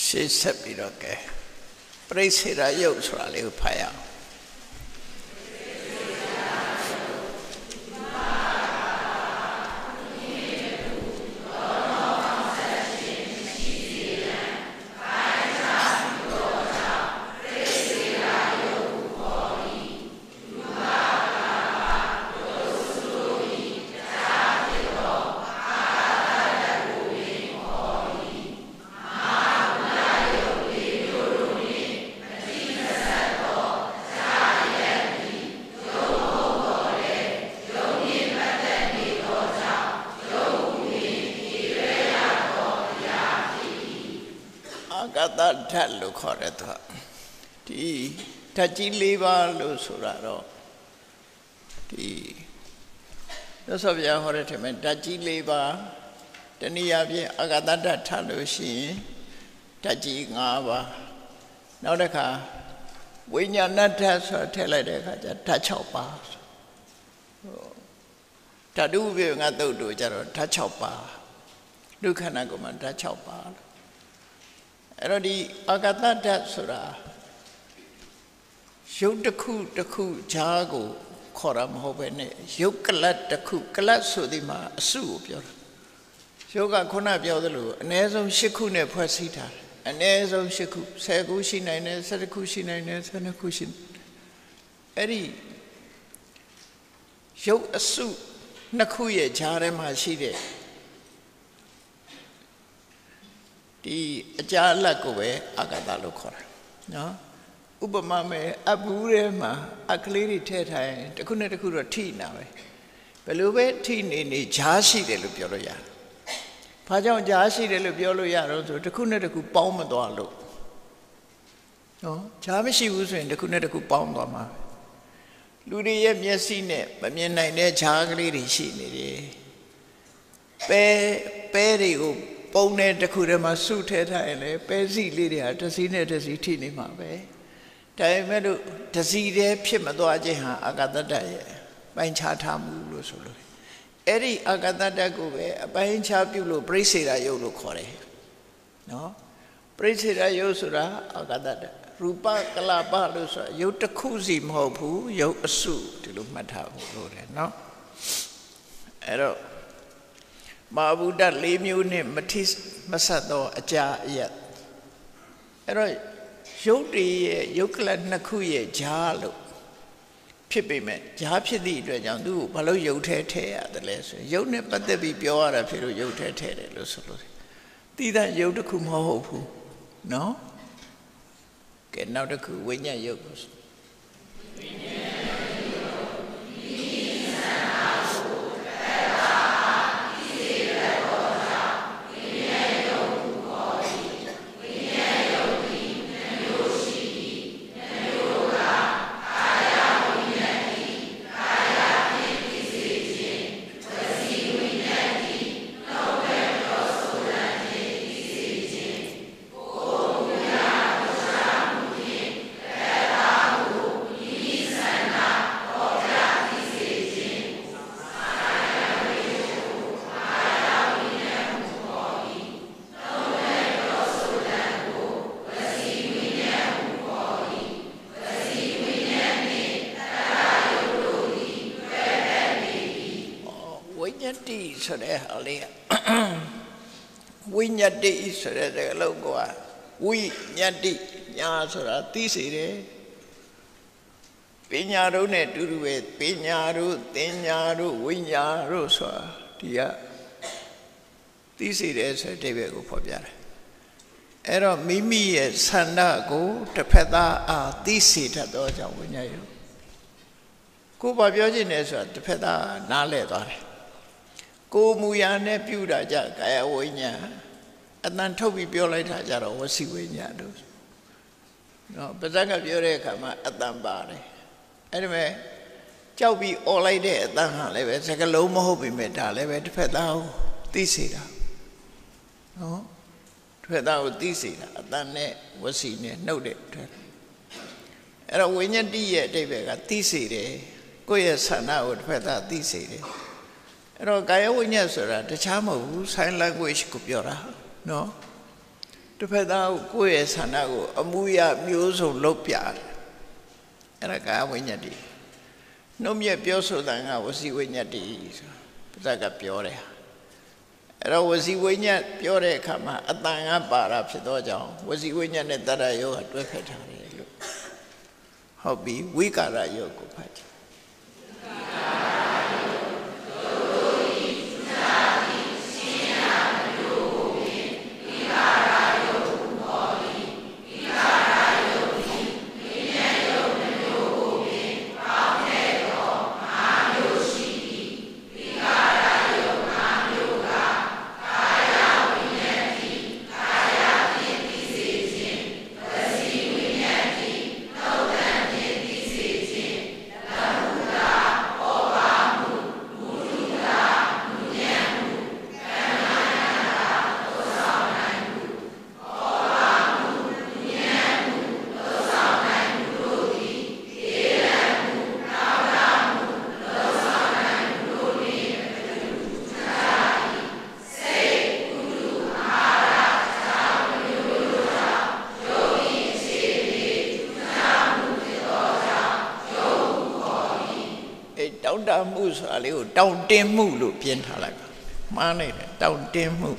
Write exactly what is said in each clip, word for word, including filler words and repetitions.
ရှေ့ဆက်ပြီးတော့ကဲပရိစ္ဆေဒယုတ်ဆိုတာလေးကိုဖတ်ရအောင်ဓာတ်လို့ခေါ်တဲ့သူဒီဓာတ်ကြီး၄ပါးလို့ဆိုတာတော့ဒီသစ္စာပြဟောတဲ့ထက်မှာဓာတ်ကြီး၄ပါးတနည်းအားဖြင့်အာဂတဓာတ်ထလို့ရှိရင်ဓာတ်ကြီး၅ပါးနောက်တစ်ခါဝိညာဏဓာတ်ဆိုထည့်လိုက်တဲ့အခါကျဓာတ်၆ပါးဓာတုဝိငါတုတ်တို့ကျတော့ဓာတ်၆ပါးဒုက္ခနာကမှာဓာတ်၆ပါးအဲ့တော့ဒီအာဂတဓာတ်ဆိုတာရုပ်တစ်ခုတစ်ခုဈာကိုခေါ်တာမဟုတ်ပဲနဲ့ရုပ်ကလတ်တစ်ခုကလတ်ဆိုဒီမှာအစုကိုပြောတာရုပ်ကခုနပြောသလိုအနည်းဆုံး၈ခုနဲ့ဖွဲ့စည်းထားတယ်အနည်းဆုံး၈ခု၁၀ခုရှိနိုင်တယ်၁၁ခုရှိနိုင်တယ်၁၂ခုရှိအဲ့ဒီရုပ်အစုနှစ်ခုရဲ့ဈာထဲမှာရှိတဲ့ဒီအကြအလတ်ကိုပဲအာဂတလို့ခေါ်တာနော်ဥပမာမဲ့အဘူးထဲမှာအကလေးတွေထည့်ထားရင်တစ်ခုနဲ့တစ်ခုတော့ထိနေတာပဲဘယ်လိုပဲထိနေနေဈာရှိတယ်လို့ပြောလို့ရတယ်။ဘာကြောင့်ဈာရှိတယ်လို့ပြောလို့ရတော့ဆိုတစ်ခုနဲ့တစ်ခုပေါင်းမသွားလို့နော်ဈာမရှိဘူးဆိုရင်တစ်ခုနဲ့တစ်ခုပေါင်းသွားမှာလူတွေရဲ့မျက်စိနဲ့မမြင်နိုင်တဲ့ဈာကလေးတွေရှိနေတယ်။ပဲပဲတွေကိုပုံနဲ့တစ်ခုတည်းမှာစုထဲထားရင်လေပဲစီလေးတွေဟာတစ်စီးနဲ့တစ်စီးထိနေမှာပဲဒါပေမဲ့လို့တစ်စီးတည်းဖြစ်မသွားခြင်းဟာအာဂတဓာတ်ရဲ့ပိုင်းခြားထားမှုလို့ဆိုလို့အဲ့ဒီအာဂတဓာတ်ကိုပဲအပိုင်းခြားပြုလို့ပရိစ္ဆေဒယုတ်လို့ခေါ်တယ်နော်ပရိစ္ဆေဒယုတ်ဆိုတာအာဂတဓာတ်ရူပကလပလို့ဆိုတာယုတ်တစ်ခုစီမဟုတ်ဘူးယုတ်အစုဒီလိုမှတ်ထားဖို့လိုတယ်နော်အဲ့တော့မာဘုဒ္ဓ၄မျိုးနဲ့မထိမဆက်သောအကြာအယက်အဲ့တော့ရုပ်တွေရဲ့ယုတ်ကလနှစ်ခုရဲ့ဈာလို့ဖြစ်ပေမဲ့ဈာဖြစ်သည့်အတွက်ကြောင့်သူ့ကိုဘာလို့ယုတ်ထဲထည့်ရတယ်လဲဆိုရင်ယုတ်နဲ့ပတ်သက်ပြီးပြောရတာဖြစ်လို့ယုတ်ထဲထည့်တယ်လို့ဆိုလို့တိဒယုတ်တစ်ခုမဟုတ်ဘူးနော်ကဲနောက်တစ်ခုဝိညာဉ်ယုတ်ဝိညာဉ်ဆိုတဲ့ဟာလေးဝိညာတိဆိုတဲ့စကားလုံးကဝိညာတိညာဆိုတာသိစေတယ်ပညာတို့နဲ့တူတူပဲပညာတို့သင်ညာတို့ဝိညာတို့ဆိုတာဒီကသိစေတယ်ဆိုတဲ့အဓိပ္ပာယ်ကိုဖော်ပြတယ်အဲ့တော့မိမိရဲ့ဆန္ဒကိုတစ်ဖက်သားအားသိစေတတ်သောကြောင့်ဝိညာဉ်ယုတ်ကိုဘာပြောချင်လဲဆိုတာတစ်ဖက်သားနားလည်သွားတယ်ကိုမူရာနဲ့ပြုတာကြကာယဝိညာဉ်အတန်ထုတ်ပြီးပြောလိုက်တာကြတော့ဝစီဝိညာဉ်တို့နော်ပါဇက်ကပြောတဲ့အခါမှာအတန်ပါတယ်အဲ့ဒါမဲ့ကြောက်ပြီးអော်လိုက်တဲ့အတန်ဟာလည်းပဲစကလုံးမဟုတ်ပေမဲ့ဒါလည်းပဲတစ်ဖက်သားကိုသိစေတာနော်တစ်ဖက်သားကိုသိစေတာအတန်နဲ့ဝစီနဲ့နှုတ်တဲ့ထွက်အဲ့တော့ဝိညာဉ်တိရဲ့အဓိပ္ပာယ်ကသိစေတယ်ကိုယ့်ရဲ့ဆန္ဒကိုတစ်ဖက်သားသိစေတယ်အဲ့တော့ကာယဝိညာဉ်ဆိုတာတခြားမဟုတ်ဘူး sign language ကိုပြောတာနော်တစ်ဖက်သားကိုကိုယ့်ရဲ့ဆန္ဒကိုအမှုရမျိုးစုံလုပ်ပြတယ်အဲ့ဒါကာယဝိညာတိနှုတ်မြက်ပြောဆိုတာကဝစီဝိညာတိဆိုတာကပြောတယ်အဲ့တော့ဝစီဝိညာဉ်ပြောတဲ့အခါမှာအတန်ကပါတာဖြစ်သောကြောင့်ဝစီဝိညာဉ်နဲ့တတ္တယောကတွဲဖက်ထားတယ်လို့ဟုတ်ပြီဝိကာရယောကိုဖတ်ကြည့်မှုဆိုတာလေးကိုတောင်းတင်းမှုလို့ပြင်ထားလိုက်ပါမှားနေတယ်တောင်းတင်းမှု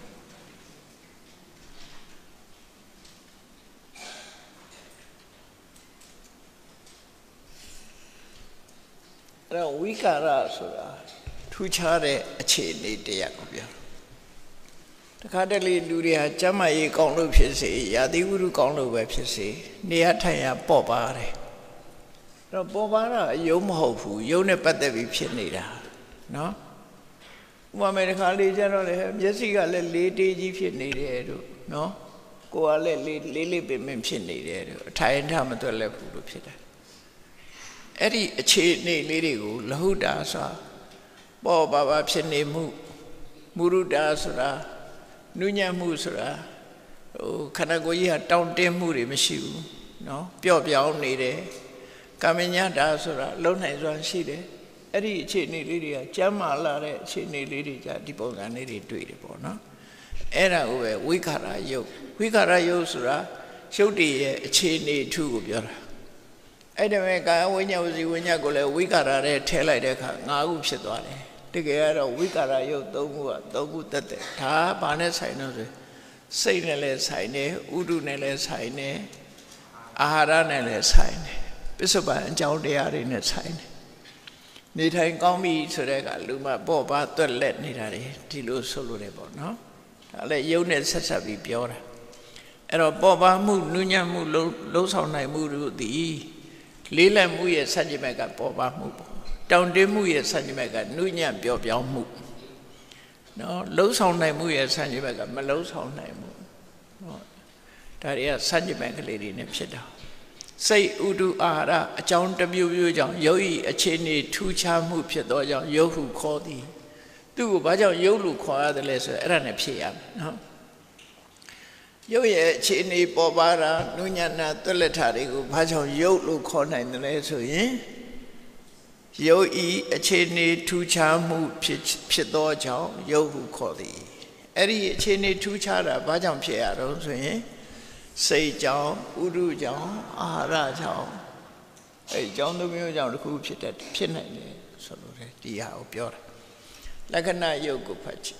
အဲ့တော့ဝိကာရဆိုတာထူးခြားတဲ့အခြေအနေတရားကိုပြောတခါတလေလူတွေဟာကျမ်းမာရေးကောင်းလို့ဖြစ်စေရာသီဥတုကောင်းလို့ပဲဖြစ်စေနေရာထိုင်ရာပေါ့ပါတယ်တော့ပေါ်ပါတာအယုံမဟုတ်ဘူးယုံနဲ့ပတ်သက်ပြီးဖြစ်နေတာနော်ဥပမာတစ်ခါလေးကျတော့လေမျက်စိကလည်းလေးတေးကြီးဖြစ်နေတယ်တို့နော်ကိုယ်ကလည်းလေးလေးလေးပင်ပင်ဖြစ်နေတယ်တို့အထိုင်ထမတွက်လက်ဘူးလို့ဖြစ်တယ်အဲ့ဒီအခြေအနေလေးတွေကိုလဟုတာဆိုပေါ်ပါပါဖြစ်နေမှုမုရုတာဆိုတာနုညံ့မှုဆိုတာဟိုခန္ဓာကိုယ်ကြီးဟာတောင့်တင်းမှုတွေမရှိဘူးနော်ပျော့ပြောင်းနေတယ်ကာမညတာဆိုတာလုံနိုင်စွာရှိတယ်အဲ့ဒီအခြေအနေလေးတွေကကျမ်းမာလာတဲ့အခြေအနေလေးတွေじゃဒီပုံစံလေးတွေတွေ့တယ်ပေါ့နော်အဲ့ဒါကိုပဲဝိခာရယုတ်ဝိခာရယုတ်ဆိုတာရုပ်တည်ရဲ့အခြေအနေအထူးကိုပြောတာအဲ့ဒါပဲကာယဝိညာဉ်ဝစီဝိညာဉ်ကိုလည်းဝိခာရတဲ့ထဲလိုက်တဲ့အခါ၅ခုဖြစ်သွားတယ်တကယ်ကတော့ဝိကာရယုတ်၃ခုက၃ခုတက်တယ်ဒါဘာနဲ့ဆိုင်လို့ဆိုစိတ်နဲ့လည်းဆိုင်တယ်ဥဒုနဲ့လည်းဆိုင်တယ်အာဟာရနဲ့လည်းဆိုင်တယ်ပစ္စုပန်အကြောင်းတရားတွေနဲ့ဆိုင်တယ်နေထိုင်ကောင်းပြီဆိုတဲ့ကလူမပေါ့ပါတွက်လက်နေတာတွေဒီလိုဆိုလို့တယ်ပေါ့နော်ဒါလည်းယုတ်နဲ့ဆက်ဆက်ပြီးပြောတာအဲ့တော့ပေါ့ပါမှုနုညံ့မှုလုံးဆောင်နိုင်မှုတို့သည်လေးလက်မှုရဲ့စัจ jime ကပေါ့ပါမှုပေါ့တောင်တင်းမှုရဲ့စัจ jime ကနုညံ့ပျော့ပြောင်းမှုနော်လုံးဆောင်နိုင်မှုရဲ့စัจ jime ကမလုံးဆောင်နိုင်မှုဟောဒါတွေကစัจ jime ကလေးတွေနဲ့ဖြစ်တာစိတ်ဥဒုအာဟာရအကြောင်းတစ်မျိုးမျိုးကြောင့်ယုတ်ဤအခြေအနေထူးခြားမှုဖြစ်သောကြောင့်ယုတ်ဟုခေါ်သည်သူ့ကိုဘာကြောင့်ယုတ်လို့ခေါ်ရတယ်လဲဆိုတော့အဲ့ဒါနဲ့ဖြစ်ရမယ်နော်ယုတ်ရဲ့အခြေအနေပေါ်ပါတာနုညံ့နာတွက်လက်ထားတွေကိုဘာကြောင့်ယုတ်လို့ခေါ်နိုင်တယ်လဲဆိုရင်ယုတ်ဤအခြေအနေထူးခြားမှုဖြစ်ဖြစ်သောကြောင့်ယုတ်ဟုခေါ်သည်အဲ့ဒီအခြေအနေထူးခြားတာဘာကြောင့်ဖြစ်ရတော့ဆိုရင်စိတ်ကြောင့်ဥဒုကြောင့်အာဟာရကြောင့်အဲ့ကြောင့်တစ်မျိုးကြောင့်တစ်ခုဖြစ်တဲ့ဖြစ်နိုင်တယ်ဆိုလို့လေဒီဟာကိုပြောတာလက္ခဏာယုတ်ကိုဖတ်ကြည့်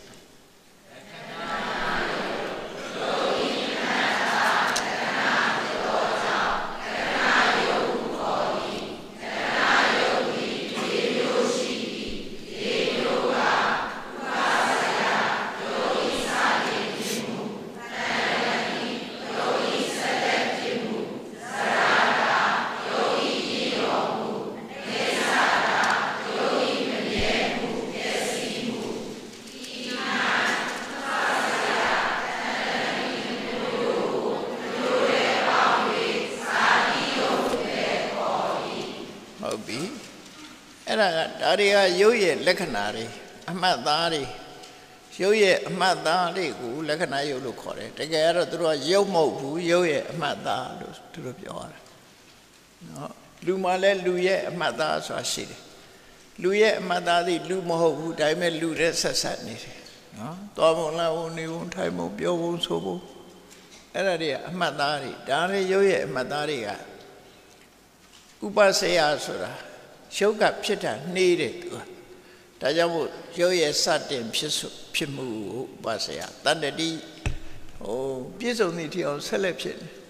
အဲ့ဒါကဒါတွေကရုပ်ရဲ့လက္ခဏာတွေအမှတ်သားတွေရုပ်ရဲ့အမှတ်သားတွေကိုလက္ခဏာရုပ်လို့ခေါ်တယ်တကယ်ကတော့သူတို့ကရုပ်မဟုတ်ဘူးရုပ်ရဲ့အမှတ်သားလို့သူတို့ပြောတာနော်လူမှလည်းလူရဲ့အမှတ်သားဆိုတာရှိတယ်လူရဲ့အမှတ်သားသည်လူမဟုတ်ဘူးဒါပေမဲ့လူတဲ့ဆက်ဆက်နေတယ်နော်သွားပုံလာပုံနေပုံထိုင်ပုံပြောပုံဆိုပုံအဲ့ဒါတွေအမှတ်သားတွေဒါလည်းရုပ်ရဲ့အမှတ်သားတွေကဥပစေယဆိုတာရုပ်ကဖြစ်တာနှေးတယ်သူကဒါကြောင့်မို့ရုပ်ရဲ့စတင်ဖြစ်ဖြစ်မှုကိုဥပစေယတတ္တတိဟိုပြည့်စုံသည့်ထီအောင်ဆက်လက်ဖြစ်တယ်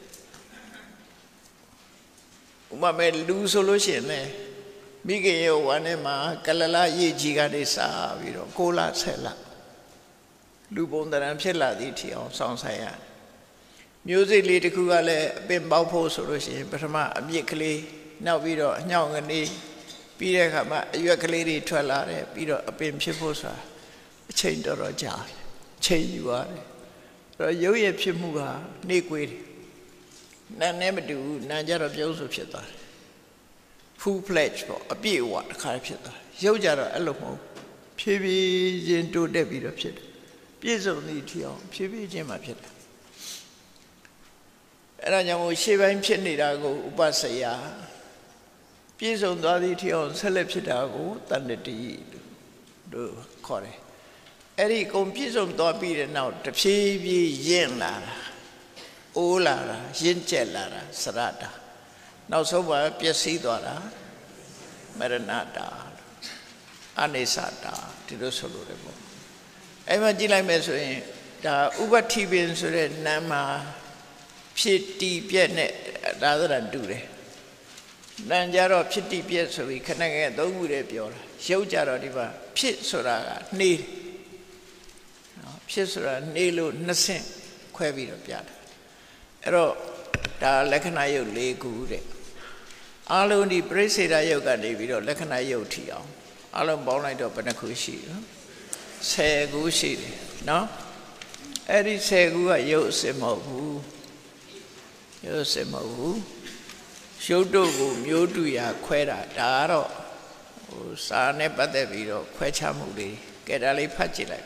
ဥပမာလူဆိုလို့ရှိရင်လည်းမိခင်ရဲ့ဝမ်းထဲမှာကလလရေကြီးကနေစားပြီးတော့ကိုလဆက်လာလူပုံတရံဖြစ်လာသည့်ထီအောင်စောင့်ဆိုင်ရမျိုးစိတ်လေးတစ်ခုကလည်းအပင်ပေါက်ဖို့ဆိုလို့ရှိရင်ပထမအမြစ်ကလေးနောက်ပြီးတော့အညောင်ကနေပြီးတဲ့အခါမှာအရွက်ကလေးတွေထွက်လာတယ်ပြီးတော့အပင်ဖြစ်ဖို့ဆိုတာအချိန်တော်တော်ကြာတယ်ချိန်ယူရတယ်အဲ့တော့ရုပ်ရည်ဖြစ်မှုဟာနှေးကွေးတယ်နာနဲ့မတူဘူးနာကြတော့ပြုံးဆိုဖြစ်သွားတယ် full fledged ပေါ့အပြည့်အဝတစ်ခါဖြစ်သွားတယ်ရုပ်ကြတော့အဲ့လိုမဟုတ်ဖြည်းဖြည်းချင်းတိုးတက်ပြီးတော့ဖြစ်တယ်ပြည့်စုံသည့်ထီအောင်ဖြည်းဖြည်းချင်းမှဖြစ်တယ်အဲ့ဒါကြောင့်မို့ရှေ့ပိုင်းဖြစ်နေတာကိုဥပစေယပြည့်စုံသွားသည့်ထီအောင်ဆက်လက်ဖြစ်တာကိုတဏ္ဍတိလို့ခေါ်တယ်အဲ့ဒီကုန်ပြည့်စုံသွားပြီးတဲ့နောက်တဖြည်းဖြည်းရင့်လာတာအိုးလာတာရင့်ကျက်လာတာစရတာနောက်ဆုံးပါပျက်စီးသွားတာမရဏတာအနိစ္စတာဒီလိုဆိုလို့ရတယ်ပေါ့အဲ့မှာကြည့်လိုက်မယ်ဆိုရင်ဒါဥပတိပင်ဆိုတဲ့နာမဖြစ်တီပြက်နဲ့ဒါသရတူတယ်နံကြတော့ဖြစ်တီပြက်ဆိုပြီးခဏငယ်သုံးခုတည်းပြောတာရုပ်ကြတော့ဒီမှာဖြစ်ဆိုတာကနှေးနော်ဖြစ်ဆိုတာနှေးလို့နှစ်ဆင့်ခွဲပြီးတော့ပြတာအဲ့တော့ဒါလက္ခဏာယုတ်၄ခုတဲ့အာလုံးဒီပရိစ္ဆေဒယုတ်ကနေပြီးတော့လက္ခဏာယုတ်ထီအောင်အလုံးပေါင်းလိုက်တော့ဘယ်နှခုရှိလဲဆယ်ခုရှိတယ်နော်အဲ့ဒီဆယ်ခုကယုတ်အစစ်မဟုတ်ဘူးရုပ်စင်မဟုတ်ဘူးရုပ်တို့ကိုမျိုးတူရာခွဲတာဒါကတော့ဟိုစာနဲ့ပတ်သက်ပြီးတော့ခွဲခြားမှုလေးကဲဒါလေးဖတ်ကြည့်လိုက်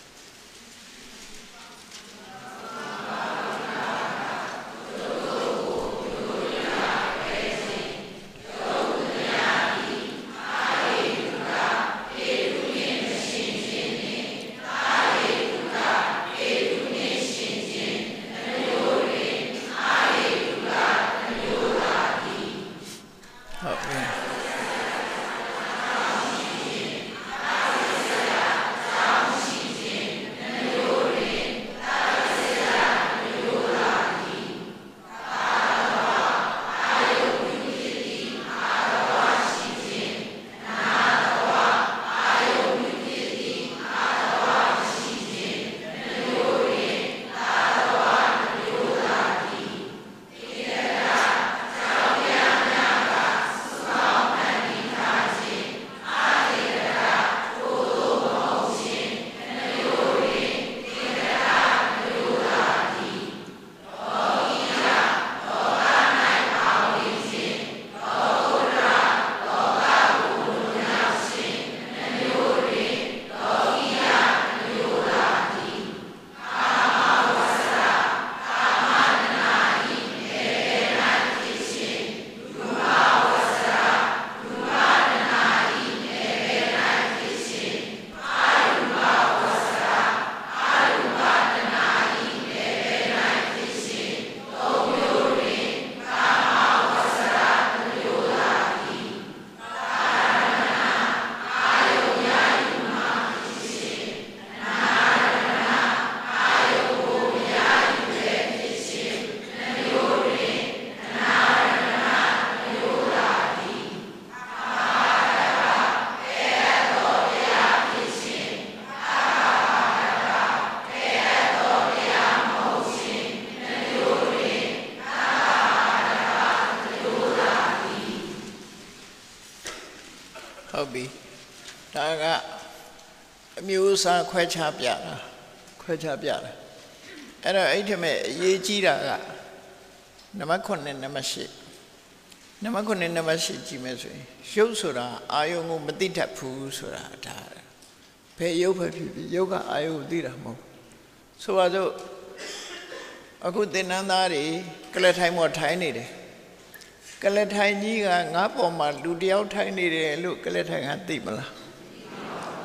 ဟုတ်ပြီဒါကအမျိုးအစားခွဲခြားပြတာခွဲခြားပြတာအဲ့တော့အဲ့ဒီမဲ့အရေးကြီးတာကနံပါတ်ခုနှစ်နံပါတ်ရှစ်နံပါတ်ခုနှစ်နံပါတ်ရှစ်ကြည့်မယ်ဆိုရင်ရုပ်ဆိုတာအာယုံကိုမသိတတ်ဘူးဆိုတာဒါဘယ်ရုပ်ပဲဖြစ်ဖြစ်ရုပ်ကအာယုံကိုသိတာမဟုတ်ဆိုပါစို့အခုသင်္นานသားတွေကလထိုင်မော်ထိုင်နေတယ်ကလထိုင်ကြီးကငါးပေါ်မှာလူတယောက်ထိုင်နေတယ်လို့ကလထိုင်ကသိမလား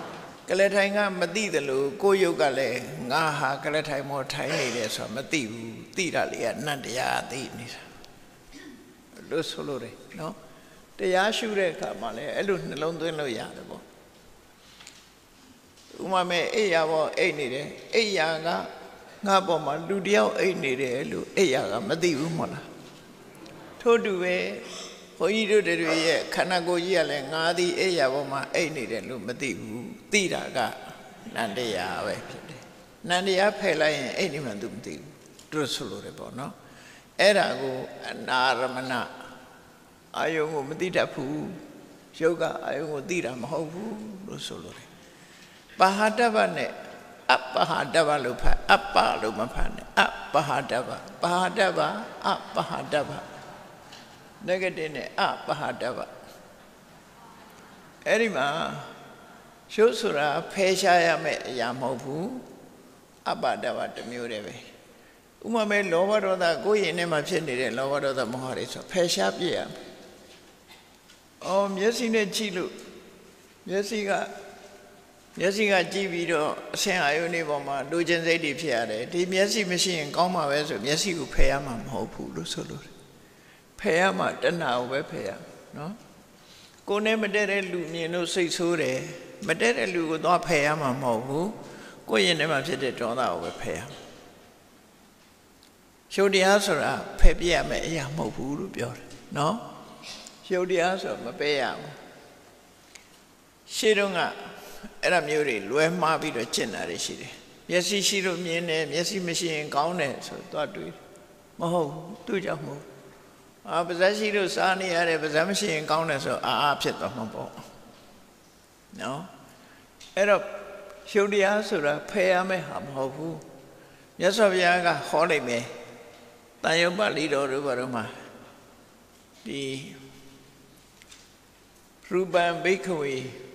ကလထိုင်ကမသိတယ်လို့ကိုယုတ်ကလည်းငါဟာကလထိုင်မောထိုင်နေတယ်ဆိုတာမသိဘူးသိတာလေကနတ်တရားသိနေတာလို့ဆိုလို့တယ်နော်တရားရှုတဲ့အခါမှာလည်းအဲ့လိုနှလုံးသွင်းလို့ရတယ်ပေါ့ဥမာမဲ့အိယာဘောအိတ်နေတယ်အိယာကငါပေါ်မှာလူတယောက်အိတ်နေတယ်လို့အိယာကမသိဘူးမဟုတ်လားထို့တူပဲဘုန်းကြီးတို့တွေရဲ့ခန္ဓာကိုယ်ကြီးကလည်းငါသည်အိယာပေါ်မှာအိတ်နေတယ်လို့မသိဘူးသိတာကနန္တရားပဲဖြစ်တယ်နန္တရားဖယ်လိုက်ရင်အိတ်နေမှသူမသိဘူးတို့ဆိုလို့တယ်ပေါ့နော်အဲ့ဒါကိုအနာရမဏအာယုံကိုမသိတတ်ဘူးယုတ်ကအာယုံကိုသိတာမဟုတ်ဘူးလို့ဆိုလို့တယ်ပဟာတ္တဗနဲ့အပဟာတ္တဗလို့ဖတ်အပလို့မဖတ်နဲ့အပဟာတ္တဗပဟာတ္တဗအပဟာတ္တဗ negative နဲ့အပဟာတ္တဗအဲ့ဒီမှာရှုဆိုတာဖယ်ရှားရမယ့်အရာမဟုတ်ဘူးအပတ္တဗတစ်မျိုးတည်းပဲဥမာမဲ့လောဘဒေါသကိုယ်ရင်ထဲမှာဖြစ်နေတဲ့လောဘဒေါသမောဟတွေဆိုဖယ်ရှားပြရမယ်အော်မျက်စိနဲ့ကြည့်လို့မျက်စိကမျက်စိကကြည့်ပြီးတော့အဆင်အာရုံတွေပေါ်မှာလူချင်းစိတ်တွေဖြစ်ရတယ်ဒီမျက်စိမရှိရင်ကောင်းမှာပဲဆိုမျက်စိကိုဖယ်ရမှာမဟုတ်ဘူးလို့ဆိုလို့ဖယ်ရမှာတဏှာကိုပဲဖယ်ရနော်ကိုယ်နဲ့မတည့်တဲ့လူမြင်လို့စိတ်ဆိုးတယ်မတည့်တဲ့လူကိုသွားဖယ်ရမှာမဟုတ်ဘူးကိုယ်ရင်ထဲမှာဖြစ်တဲ့ဒေါသကိုပဲဖယ်ရရှုပ်တရားဆိုတာဖယ်ပြရမယ်အရာမဟုတ်ဘူးလို့ပြောတယ်နော်ရှုပ်တရားဆိုမပယ်ရဘူးရှေ့တုန်းကအဲ့ဒါမျိုးတွေလွဲမှားပြီးတော့ကျင့်တာတွေရှိတယ်မျက်စိရှိလို့မြင်တယ်မျက်စိမရှိရင်ကောင်းတယ်ဆိုတော့တွေးမဟုတ်သူ့ကြောင့်မဟုတ်အာပါးစပ်ရှိလို့စားနေရတယ်ပါးစပ်မရှိရင်ကောင်းတယ်ဆိုအာအာဖြစ်သွားမှာပေါ့နော်အဲ့တော့ရှုပ်တရားဆိုတာဖယ်ရမယ့်ဟာမဟုတ်ဘူးမြတ်စွာဘုရားကဟောလိုက်မယ်တန်ရုပ်ပါဠိတော်တို့ဘာလို့မှာဒီရူပံဘိက္ခဝေ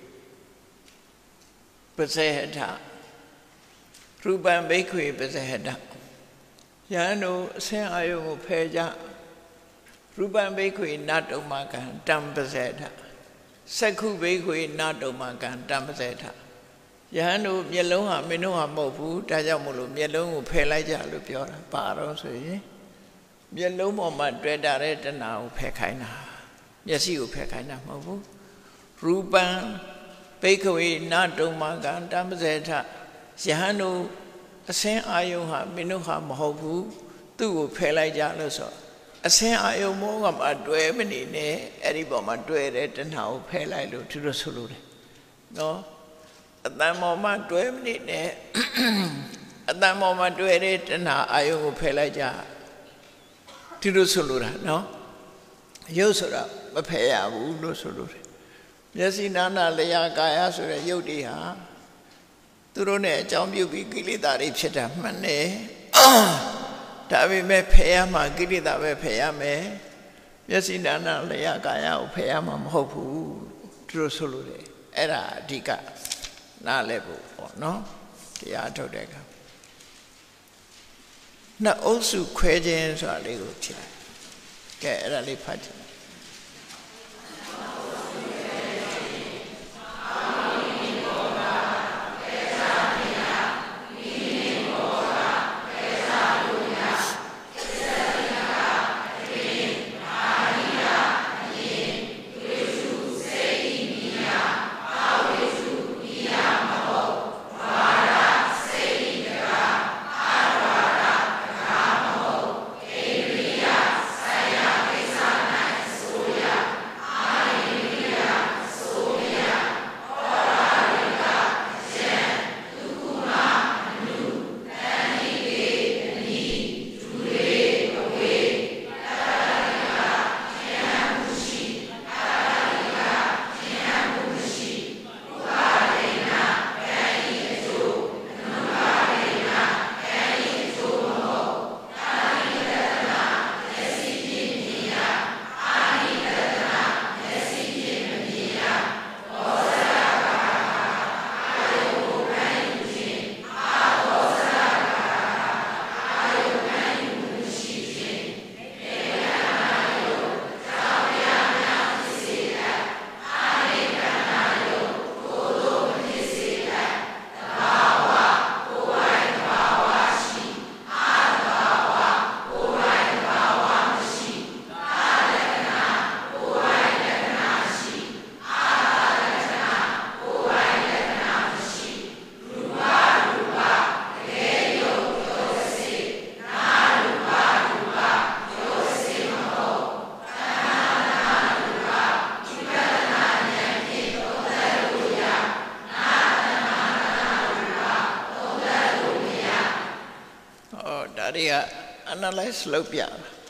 ပဇေဟထရူပံဘိက္ခဝေပဇေဟထယဟန်တို့အဆင်းအာယုံကိုဖယ်ကြရူပံဘိက္ခဝေနတုမကံတံပဇေထစက္ခုဘိက္ခဝေနတုမကံတံပဇေထယဟန်တို့မျက်လုံးဟာမင်းတို့ဟာမဟုတ်ဘူးဒါကြောင့်မို့လို့မျက်လုံးကိုဖယ်လိုက်ကြလို့ပြောတာပါတော့ဆိုရင်မျက်လုံးပေါ်မှာတွေ့တာတဲ့တဏှာကိုဖယ်ခိုင်းတာမျက်စိကိုဖယ်ခိုင်းတာမဟုတ်ဘူးရူပံဘိက္ခဝေနတုမကံတံပဇေထယဟန်တို့အစင်းအာယုံဟာမင်းတို့ဟာမဟုတ်ဘူးသူ့ကိုဖယ်လိုက်ကြလို့ဆိုအစင်းအာယုံမောကမှတွဲမနေနဲ့အဲ့ဒီပေါ်မှာတွဲတဲ့တဏှာကိုဖယ်လိုက်လို့သူတို့ဆိုလို့တယ်နော်အတန်ပေါ်မှာတွဲမနေနဲ့အတန်ပေါ်မှာတွဲတဲ့တဏှာအာယုံကိုဖယ်လိုက်ကြသူတို့ဆိုလို့တာနော်ရုပ်ဆိုတာမဖယ်ရဘူးလို့ဆိုလို့တယ်မျက်စိနာနာလျာကာယဆိုတဲ့ရုပ်တွေဟာသူတို့နဲ့အကြောင်းပြုပြီးကိလေသာတွေဖြစ်တာမှန်တယ်ဒါပေမဲ့ဖယ်ရမှာကိလေသာပဲဖယ်ရမယ်မျက်စိနာနာလျာကာယကိုဖယ်ရမှာမဟုတ်ဘူးသူတို့ဆိုလို့တယ်အဲ့ဒါအဓိကနားလည်ဖို့ပေါ့နော်တရားထုတ်တဲ့အခါနှစ်အုပ်စုခွဲခြင်းဆိုတာလေးကိုဖြေကဲအဲ့ဒါလေးဖတ်ကြည့် analyze လုပ်ပြတာ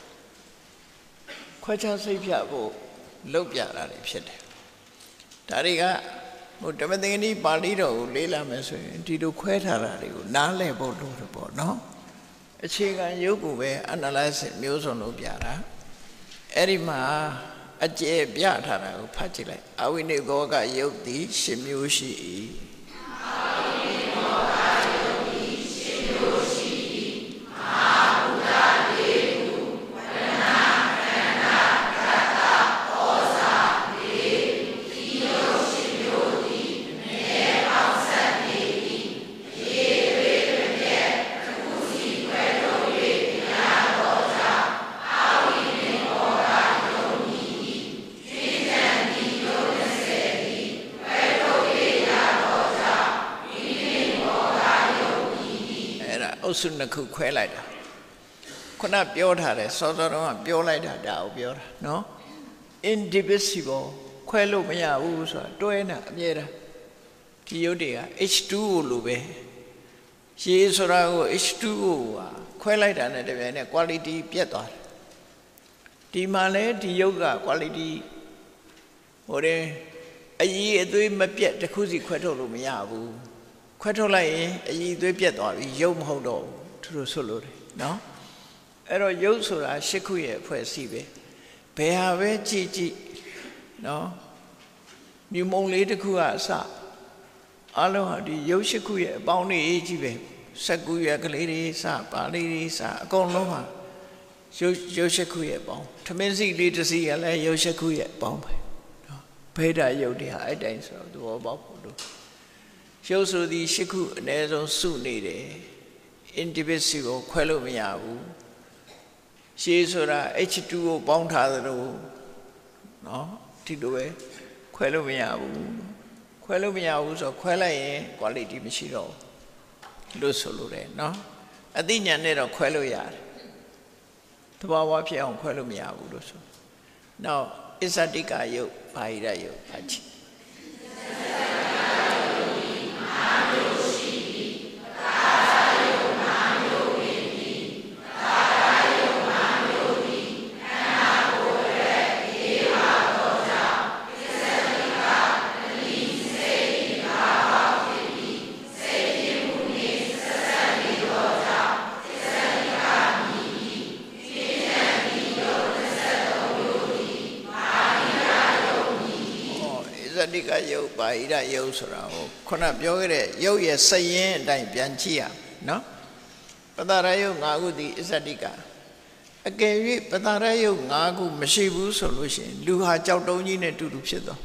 ခွဲခြားစိတ်ဖြတ်ဖို့လုပ်ပြတာတွေဖြစ်တယ်ဒါတွေကဟိုဓမ္မသင်္ကနီပါဠိတော်ကိုလေးလာမယ်ဆိုရင်ဒီလိုခွဲထားတာတွေကိုနားလည်ဖို့လိုတယ်ပေါ့နော်အခြေခံယုတ်ကိုပဲ analyze မျိုးစုံလုပ်ပြတာအဲ့ဒီမှာအကျယ်ပြထားတာကိုဖတ်ကြည့်လိုက်အဝိနိဂောကယုတ်တိရှစ်မျိုးရှိ၏အုပ်စုနှစ်ခုခွဲလိုက်တာခုနပြောထားတယ်စောစောတုန်းကပြောလိုက်တာဒါကိုပြောတာနော် indivisible ခွဲလို့မရဘူးဆိုတာတွဲနေတာအမြဲတမ်းဒီယုတ်တွေက H two O လို့ပဲရေဆိုတာကို H two O ဟာခွဲလိုက်တာနဲ့တပြိုင်နက် quality ပြတ်သွားတယ်ဒီမှာလဲဒီယုတ်က quality ဟိုတယ်အကြီးအသွေးမပြတ်တစ်ခုစီခွဲထုတ်လို့မရဘူးခွဲထုတ်လိုက်ရင်အည်အသွေးပြတ်သွားပြီရုပ်မဟုတ်တော့ဘူးသူတို့ဆိုလို့တယ်နော်အဲ့တော့ရုပ်ဆိုတာရှစ်ခုရဲ့အဖွဲ့အစည်းပဲဘယ်ဟာပဲကြည့်ကြည့်နော်မြူမုံလေးတစ်ခုကအစအလုံးဟာဒီရုပ်ရှစ်ခုရဲ့အပေါင်းတွေကြီးပဲစက်ကူရကလေးတွေစပါလေးတွေစအကုန်လုံးဟာရုပ်ရုပ်ရှစ်ခုရဲ့အပေါင်းထမင်းစီလေးတစ်စီးကလည်းရုပ်ရှစ်ခုရဲ့အပေါင်းပဲနော်ဘိဓာရုပ်တွေဟာအဲ့တိုင်းဆိုတော့သဘောပေါက်ဖို့လို့ရုပ်ဆိုသည်ရှစ်ခုအနည်းဆုံးစုနေတယ် indivisible ခွဲလို့မရဘူးရှေးဆိုတာ H two ကိုပေါင်းထားသလိုနော်ဒီလိုပဲခွဲလို့မရဘူးခွဲလို့မရဘူးဆိုခွဲလိုက်ရင် quality မရှိတော့ဘူးလို့ဆိုလို့တယ်နော်အသိဉာဏ်နဲ့တော့ခွဲလို့ရတယ်သဘာဝဖြစ်အောင်ခွဲလို့မရဘူးလို့ဆိုနောက်အစ္ဆတိကယုတ်ဘာဟိရယုတ်အချီတိကယုတ်ဘာဟိရယုတ်ဆိုတာဟိုခုနပြောခဲ့တဲ့ယုတ်ရဲ့စရင်အတိုင်းပြန်ကြည့်ရနော်ပတ္တရယုတ်၅ခုဒီအစ္ဆတိကအကယ်၍ပတ္တရယုတ်၅ခုမရှိဘူးဆိုလို့ရှိရင်လူဟာကြောက်တုံးကြီးနဲ့တူတူဖြစ်သွား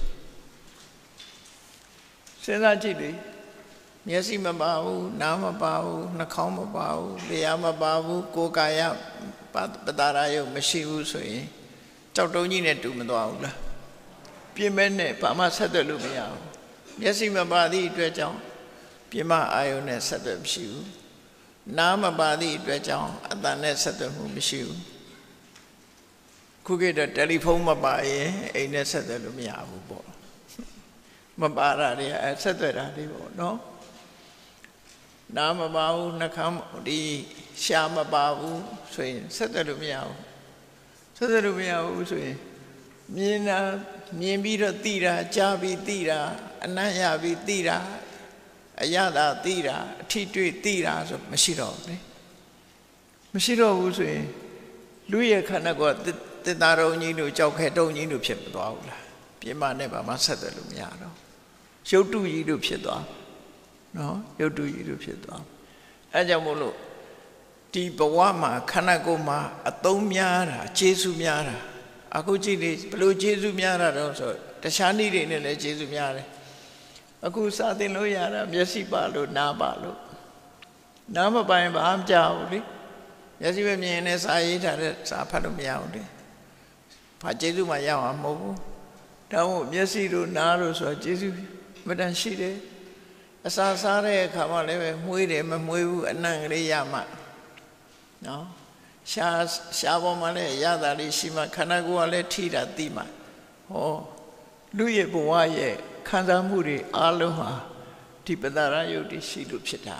စဉ်းစားကြည့်လေမျက်စိမပါဘူးနားမပါဘူးနှာခေါင်းမပါဘူးလျှာမပါဘူးကိုယ်ကာယပတ္တရယုတ်မရှိဘူးဆိုရင်ကြောက်တုံးကြီးနဲ့တူမသွားဘူးလားပြင်းမဲ့နဲ့ဘာမှဆက်သွယ်လို့မရဘူးမျက်စိမပါသည့်အတွက်ကြောင့်ပြင်းမအာယုန်နဲ့ဆက်သွယ်မရှိဘူးနားမပါသည့်အတွက်ကြောင့်အတန်နဲ့ဆက်သွယ်မှုမရှိဘူးခုခေတ်တော့တယ်လီဖုန်းမပါရင်အိမ်နဲ့ဆက်သွယ်လို့မရဘူးပေါ့မပါတာတွေအဲဆက်သွယ်တာတွေပေါ့နော်နားမပါဘူးနှာခေါင်းဒီရှားမပါဘူးဆိုရင်ဆက်သွယ်လို့မရဘူးဆက်သွယ်လို့မရဘူးဆိုရင်မြင်တာမြင်ပြီးတော့သိတာကြားပြီးသိတာအနံ့ရပြီးသိတာအရသာသိတာအထိတွေ့သိတာဆိုမရှိတော့ဘူးလေမရှိတော့ဘူးဆိုရင်လူရဲ့ခန္ဓာကိုယ်တေတာရုံကြီးတို့ကြောက်ခဲတုံကြီးတို့ဖြစ်မသွားဘူးလားပြမနဲ့ဘာမှဆက်သွယ်လို့မရတော့ရုပ်တုကြီးတို့ဖြစ်သွားနော်ရုပ်တုကြီးတို့ဖြစ်သွားအဲကြောင့်မို့လို့ဒီဘဝမှာခန္ဓာကိုယ်မှာအသုံးများတာကျေစုများတာအခုကြည့်လေဘလို့ကျေစုများတာတော့ဆိုတခြားနည်းတွေနဲ့လည်းကျေစုများတယ်အခုစာသင်လို့ရတာမျက်စိပါလို့နားပါလို့နားမပိုင်ဘာမှမကြောက်ဘူးလေမျက်စိပဲမြင်နေစာရေးထားတဲ့စာဖတ်လို့မရဘူးလေဘာကျေစုမှရအောင်မဟုတ်ဘူးတောင်းမျက်စိတို့နားတို့ဆိုကျေစုမတန်ရှိတယ်အစာစားတဲ့အခါမှလည်းပဲမှုေးတယ်မမှုေးဘူးအနံ့ကလေးရမှနော်ရှားရှားပေါ်မှာလည်းရတာလေးရှိမှခန္ဓာကိုယ်ကလည်းထိတာသိမှဟောလူရဲ့ဘဝရဲ့ခံစားမှုတွေအားလုံးဟာဒီပတ္တရယုတ်တိရှိလို့ဖြစ်တာ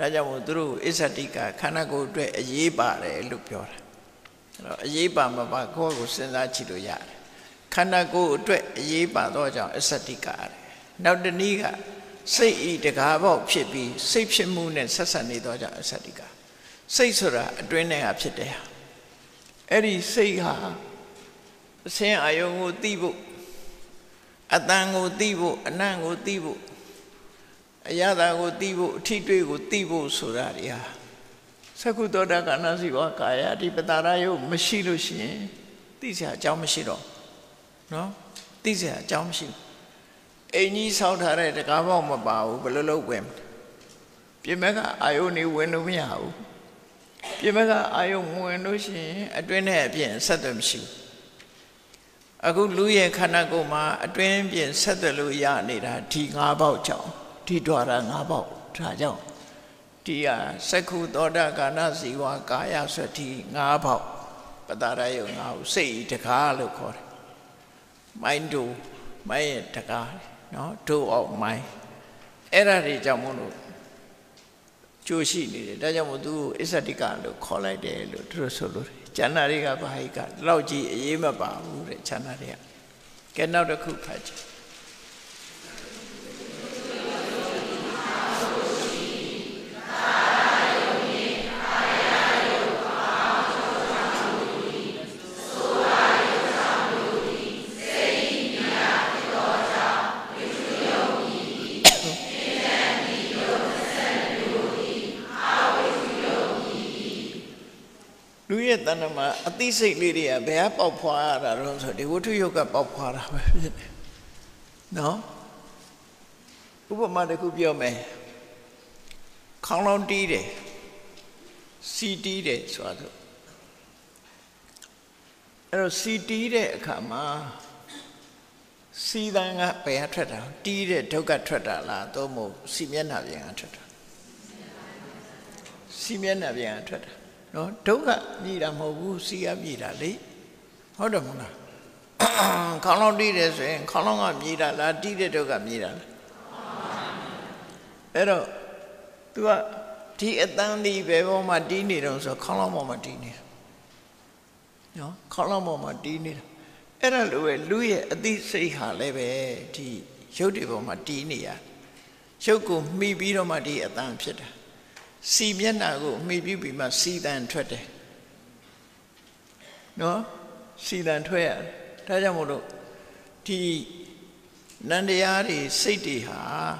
ဒါကြောင့်မို့သူတို့အစ္ဆတိကခန္ဓာကိုယ်အတွက်အရေးပါတယ်လို့ပြောတာအဲ့တော့အရေးပါမပါကိုယ့်ကိုစဉ်းစားကြည့်လို့ရတယ်ခန္ဓာကိုယ်အတွက်အရေးပါတော့ကြောင့်အစ္ဆတိကရတယ်နောက်တနည်းကစိတ်ဤတကားပေါက်ဖြစ်ပြီးစိတ်ဖြစ်မှုနဲ့ဆက်ဆက်နေတော့ကြောင့်အစ္ဆတိကစိတ်ဆိုတာအတွင်းထဲကဖြစ်တယ်အဲ့ဒီစိတ်ဟာအစဉ်အာယုံကိုသိဖို့အတန်ကိုသိဖို့အနံ့ကိုသိဖို့အရသာကိုသိဖို့အထိတွေ့ကိုသိဖို့ဆိုတာတွေဟာသက္ကုသောတာကာဏစီဝါကာယအဓိပတာရယုမရှိလို့ရှိရင်သိစရာအကြောင်းမရှိတော့နော်သိစရာအကြောင်းမရှိအိမ်ကြီးဆောက်ထားတဲ့တကားပေါက်မပါဘူးဘယ်လိုလုပ်ဝင်ပြင်ဘက်ကအာယုန်နေဝင်လို့မရဘူးပြင်ဘက်ကအာယုန်ဝင်လို့ရှိရင်အတွင်းနဲ့အပြင်ဆက်သွယ်မရှိဘူးအခုလူရဲ့ခန္ဓာကိုယ်မှာအတွင်းပြင်ဆက်သွယ်လို့ရနေတာဒီ၅ပေါက်ကြောင့်ဒီဒွါရ၅ပေါက်ဒါကြောင့်ဒီဟာသက္ကုသောတာကာဏဇီဝကာယဆိုဒီ၅ပေါက်ပတာရယုံ၅ခုစိတ်တကားလို့ခေါ်တယ်မိုင်းတို့မိုင်းရဲ့တကားနော်တို့အောက်မိုင်းအဲ့ဒါတွေကြောင့်မို့လို့ကြိုးရှိနေတယ်ဒါကြောင့်မို့သူအစ္ဆတိကလို့ခေါ်လိုက်တယ်လို့သူတို့ဆိုလို့ဉာဏ်နာတွေကဘာဟိကလောက်ကြီးအရေးမပါဘူးတဲ့ဉာဏ်နာတွေကကဲနောက်တစ်ခုဖတ်ကြည့်လူရဲ့တဏ္ဍမှာအသိစိတ်လေးတွေကဘယ်ကပေါက်ဖွာရတာတော့ဆိုဒီဝဋ္ထုယုတ်ကပေါက်ဖွာတာပဲဖြစ်တယ်နော်ဥပမာတစ်ခုပြောမယ်ခေါင်းလောင်းတီးတယ်စီတီးတယ်ဆိုတော့အဲ့တော့စီတီးတဲ့အခါမှာစီတန်ကဘယ်ကထွက်တာတီးတဲ့ဒုက္ခထွက်တာလားသို့မဟုတ်စီမျက်နှာပြင်ကထွက်တာစီမျက်နှာပြင်ကထွက်တာနော်ဒုက္ခမြည်တာမဟုတ်ဘူးစီကမြည်တာလေဟုတ်တယ်မဟုတ်လားခေါင်းလောင်းတီးတယ်ဆိုရင်ခေါင်းလောင်းကမြည်တာလားတီးတဲ့ဒုက္ခမြည်တာလားအဲ့တော့ तू ကဒီအတန်းဒီဘယ်ပေါ်မှာတီးနေတော့ဆိုခေါင်းလောင်းပေါ်မှာတီးနေတာနော်ခေါင်းလောင်းပေါ်မှာတီးနေတာအဲ့ဒါလိုပဲလူရဲ့အသိစိတ်ဟာလည်းပဲဒီရုပ်တွေပေါ်မှာတီးနေရရုပ်ကိုမှီပြီးတော့မှဒီအတန်းဖြစ်တာစီမျက်နှာကိုမှီပြီးပြီးမှစီတန်ထွက်တယ်နော်စီတန်ထွက်ရတယ်ဒါကြောင့်မို့လို့ဒီနန္တရားတွေစိတ်တွေဟာ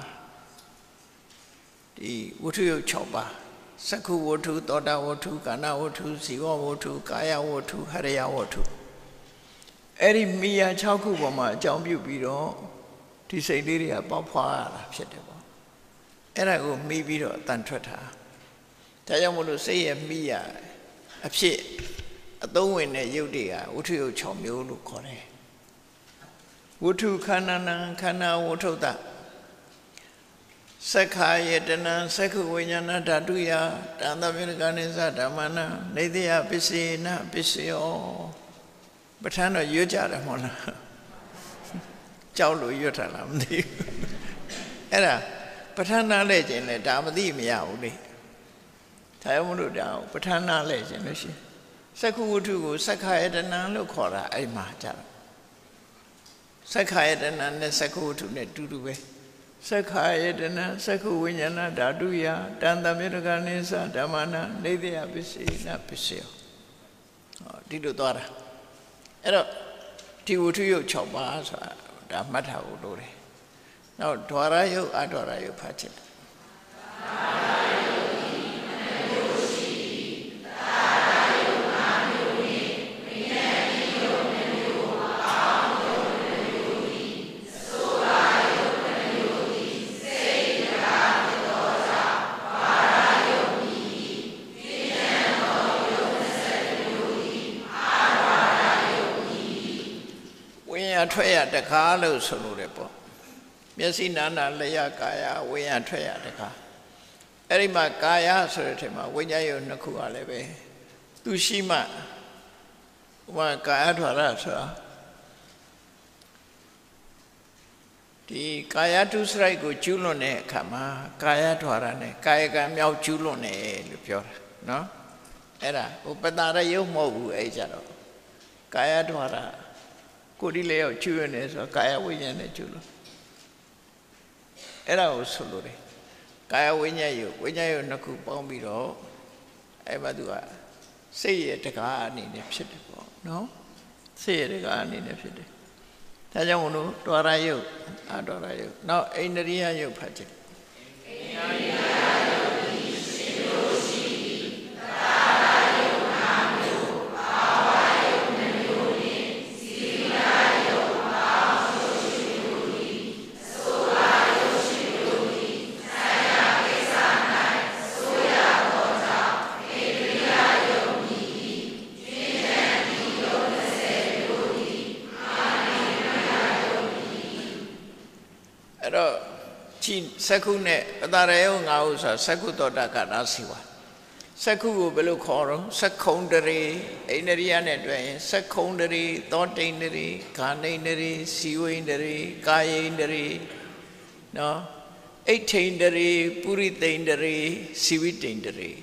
ဒီဝဋ္ထုယုတ်၆ပါးသက္ခုဝဋ္ထုသောတာဝဋ္ထုကာဏဝဋ္ထုဇီဝဝဋ္ထုကာယဝဋ္ထုဟရယဝဋ္ထုအဲ့ဒီမိယာ၆ခုပေါ်မှာအကြောင်းပြုပြီးတော့ဒီစိတ်လေးတွေကပေါက်ဖွာရတာဖြစ်တယ်ပေါ့အဲ့ဒါကိုမိပြီးတော့အတန်ထွက်တာဒါကြောင့်မို့လို့စိတ်ရဲ့မိယာအဖြစ်အသုံးဝင်တဲ့ယုတ်တွေကဝဋ္ထုယုတ်၆မျိုးလို့ခေါ်တယ်ဝဋ္ထုခန္ဓာနံခန္ဓာဝဋ္ထုတသက္ခာယတနံသက္ခဝိညာဏဓာတုယတန်တမေကနိသဓမ္မနံနေတယပစ္စေနပစ္စယောပဋ္ဌာန်းတော့ရွတ်ကြတယ်မဟုတ်လားကြောက်လို့ရွတ်တာလားမသိဘူးအဲ့ဒါပဋ္ဌာန်းနားလဲခြင်းလဲဒါမသိမရဘူးလေဒါကြောင့်မလို့ဒါပဋ္ဌာန်းနားလဲခြင်းလို့ရှိရင်သက္ခဝတ္ထုကိုသက္ခာယတနံလို့ခေါ်တာအဲ့မှာကြတော့သက္ခာယတနံနဲ့သက္ခဝတ္ထုနဲ့တူတူပဲသက္ခာယတနံသက္ခဝိညာဏဓာတုယတန်တမေတကနိသဓမ္မနာနေတယပစ္စေနပစ္စယောဟောဒီလိုသွားတာအဲ့တော့ဒီဝဋ္ထုယုတ်၆ပါးဆိုတာဒါမှတ်ထားဖို့လိုတယ်နောက်ဓဝရယုတ်အဓဝရယုတ်ဖတ်ချင်တယ်ထွက်ရတကားလို့ဆိုလို့တယ်ပေါ့မျက်စိနာနာလျှကာယဝိညာဉ်ထွက်ရတကားအဲ့ဒီမှာကာယဆိုတဲ့ထဲမှာဝိညာဉ်ရုပ်နှစ်ခုကလည်းပဲသူရှိမှဥပမာကာယထွာရဆိုတာဒီကာယတုစရိုက်ကိုကျူးလွန်တဲ့အခါမှာကာယဓာရနဲ့ကာယကံမြောက်ကျူးလွန်တယ်လို့ပြောတာနော်အဲ့ဒါဟိုပတာရယုတ်မဟုတ်ဘူးအဲ့ကြတော့ကာယဓာရကိုယ်ဒီလေရောက်ကျူးလွန်နေဆိုကာယဝိညာဉ်နဲ့ကျူးလွန်အဲ့ဒါကိုဆိုလို့တယ်ကာယဝိညာဉ်ယုတ်ဝိညာဉ်ယုတ်နှစ်ခုပေါင်းပြီးတော့အဲ့မှာသူကစိတ်ရဲ့တကားအနေနဲ့ဖြစ်တယ်ပေါ့နော်စိတ်ရဲ့တကားအနေနဲ့ဖြစ်တယ်ဒါကြောင့်မလို့ဒွါရယုတ်အဒွါရယုတ်နောက်အိန္ဒြိယယုတ်ဖတ်ကြည့်အိန္ဒြိယယုတ်ဒီစေလို့ရှိသာရယုတ်နာမျိုးဘာဝယုတ်နှမျိုးနှင့်စီလယုတ်ပါဆိုရှိလို့ဒီဆိုလာယုတ်ရှိလို့ဒီဆံရကိစ္စ၌ဆိုရသောကြောင့်အိန္ဒြိယယုတ်ဒီကျင့်ကြံဒီယုတ်တစ်ဆယ်လို့ဒီအဲ့တော့ချိစက္ခုနဲ့ပတာရယုတ်ငါးခုဆိုစက္ခုတောတကနာစီဝါစက္ခုကိုဘယ်လိုခေါ်တော့စက္ခုံတရေအိန္ဒြိယနဲ့တွေ့ရင်စက္ခုံတရေသောတိန်တရေဂာနိန်တရေစီဝိန်တရေကာယိန်တရေနော်အိဋ္ဌိန်တရေပုရိသိန်တရေစီဝိတိန်တရေ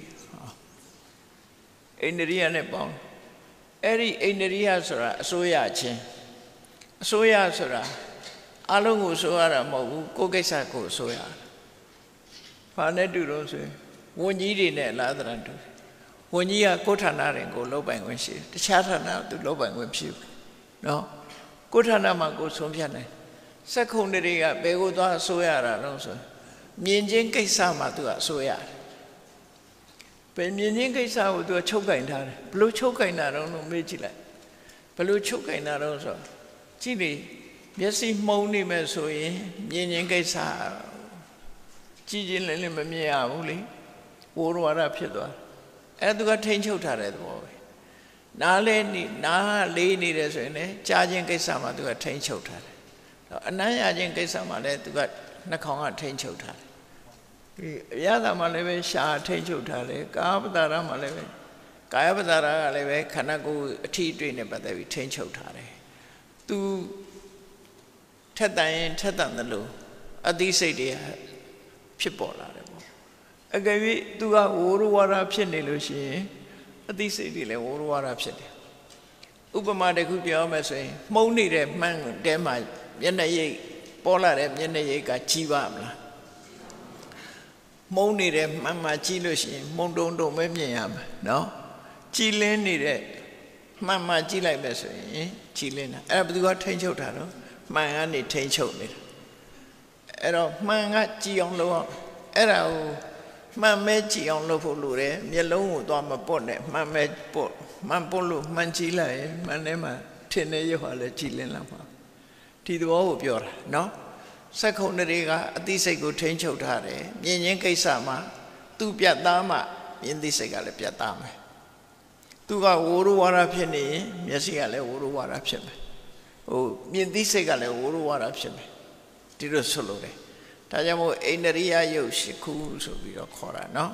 အိန္ဒြိယနဲ့ပေါင်းအဲ့ဒီအိန္ဒြိယဆိုတာအစိုးရချင်းအစိုးရဆိုတာအလုံးကိုဆိုရတာမဟုတ်ဘူးကိုယ်ကိစ္စကိုဆိုရဘာနဲ့တူလို့ဆိုရင်ဝန်ကြီးတွေနဲ့လာသရံတူဝန်ကြီးကကိုယ်ဌာနတွေကိုလုပ်ပိုင်ခွင့်ရှိတယ်တခြားဌာနကသူလုပ်ပိုင်ခွင့်ဖြစ်ဘူးနော်ကိုယ်ဌာနမှာကိုယ်ဆုံးဖြတ်နိုင်စက္ခုံတွေကဘယ်ကိုသွားဆိုရတာလို့ဆိုမြင်ချင်းကိစ္စမှာသူကဆိုရတယ်ဘယ်မြင်ချင်းကိစ္စကိုသူကချုပ်ကင်ထားတယ်ဘလို့ချုပ်ကင်တာတော့လို့မေးကြည့်လိုက်ဘလို့ချုပ်ကင်တာတော့ဆိုကြည့်လေမျက်စိမှုံနေမဲ့ဆိုရင်မြင်ချင်းကိစ္စကြည်ချင်းလည်းလည်းမမြင်ရဘူးလေဝိုးရဝါဒဖြစ်သွားအဲ့သူကထိန်ချုပ်ထားတဲ့သဘောပဲနားလဲနေနားလေးနေတယ်ဆိုရင်လည်းကြားချင်းကိစ္စမှာသူကထိန်ချုပ်ထားတယ်အနမ်းရချင်းကိစ္စမှာလည်းသူကနှာခေါင်းကထိန်ချုပ်ထားတယ်ဒီအရသာမှာလည်းပဲရှာထိန်ချုပ်ထားတယ်ကာပတာရမှာလည်းပဲကာယပတာရကလည်းပဲခန္ဓာကိုယ်အထီးအတွေ့နဲ့ပတ်သက်ပြီးထိန်ချုပ်ထားတယ်သူထက်တန်ရင်ထက်တန်တယ်လို့အသိစိတ်တွေဖြစ်ပေါ်လာတယ်ပေါ့အကယ်၍သူကဝိုးရဝါဒဖြစ်နေလို့ရှိရင်အသိစိတ်တွေလည်းဝိုးရဝါဒဖြစ်တယ်ဥပမာတစ်ခုပြောမယ်ဆိုရင်မှုံးနေတဲ့မှန်းတဲမှာမျက်နှာရိပ်ပေါ်လာတဲ့မျက်နှာရိပ်ကကြီးပါမလားမှုံးနေတဲ့မှန်းမှာကြီးလို့ရှိရင်မှုံတုံတုံပဲမြင်ရမှာနော်ကြီးလင်းနေတဲ့မှန်မှကြီးလိုက်မယ်ဆိုရင်ကြီးလင်းတာအဲ့ဒါဘယ်သူကထိန်ချုပ်တာတော့မှန်ကနေထိန်ချုပ်နေတာအဲ့တော့မှန်ကကြည်အောင်လုပ်အောင်အဲ့ဒါကိုမှန်မဲကြည်အောင်လုပ်ဖို့လိုတယ်မျက်လုံးကိုသွားမပုတ်နဲ့မှန်မဲပုတ်မှန်ပုတ်လို့မှန်ကြည့်လိုက်ရင်မှန်ထဲမှာထင်တဲ့ရုပ်ဟာလည်းကြည်လင်းလာမှာဒီသဘောကိုပြောတာနော်စက္ခုံတွေကအသိစိတ်ကိုထိန်ချုပ်ထားတယ်မြင်ချင်းကိစ္စမှာသူ့ပြတ်သားမှမြင်သိစိတ်ကလည်းပြတ်သားမယ်သူကဝိုးရဝါဒဖြစ်နေရင်မျက်စိကလည်းဝိုးရဝါဒဖြစ်မယ်ဟိုမြင်သိစိတ်ကလည်းဝိုးရဝါဒဖြစ်မယ်ဒီလိုဆိုလို့တယ်ဒါကြောင့်မို့အိန္ဒြိယယုတ်ရှိခုဆိုပြီးတော့ခေါ်တာနော်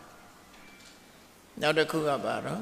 နောက်တစ်ခုကပါတော့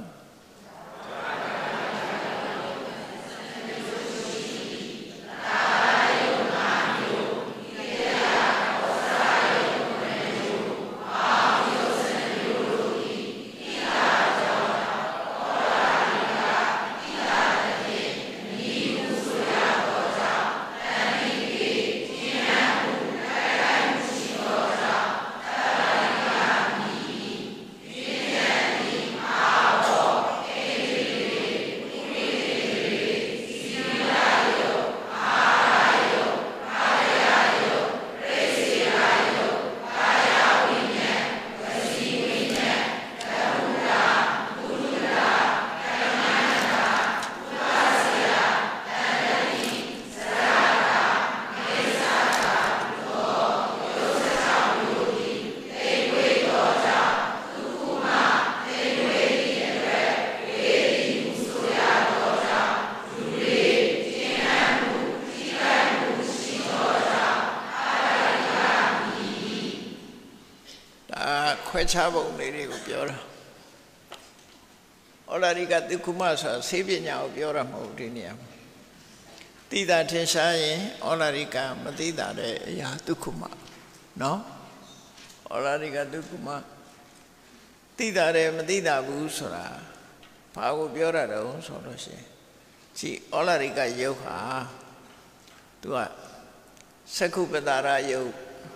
ခွဲခြားပုံလေးတွေကိုပြောတာဩလာရိကတိကုမဆိုတာဆေးပညာကိုပြောတာမဟုတ်ဒီနေရာတိတာထင်ရှားရင်ဩလာရိကမတိတာတဲ့အရာဒုက္ခမနော်ဩလာရိကဒုက္ခမတိတာတယ်မတိတာဘူးဆိုတာဘာကိုပြောရတော့ဆိုလို့ရှိရင်ဒီဩလာရိကယုတ်ဟာသူကသက္ခုပတာရယုတ်